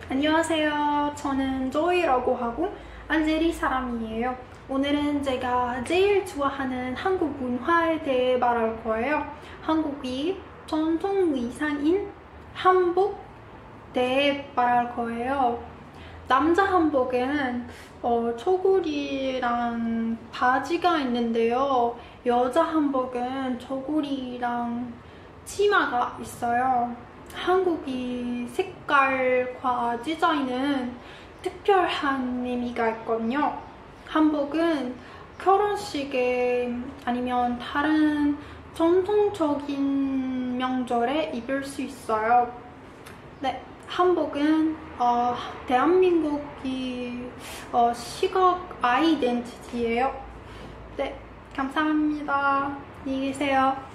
안녕하세요. 저는 조이라고 하고 알제리 사람이에요. 오늘은 제가 제일 좋아하는 한국 문화에 대해 말할 거예요. 한국이 전통 의상인 한복 대해 말할 거예요. 남자 한복은 초골이랑 바지가 있는데요. 여자 한복은 초골이랑 치마가 있어요. 한국이 색깔과 디자인은 특별한 의미가 있거든요. 한복은 결혼식에 아니면 다른 전통적인 명절에 입을 수 있어요. 네, 한복은 대한민국이 시각 아이덴티티예요. 네, 감사합니다. 안녕히 계세요.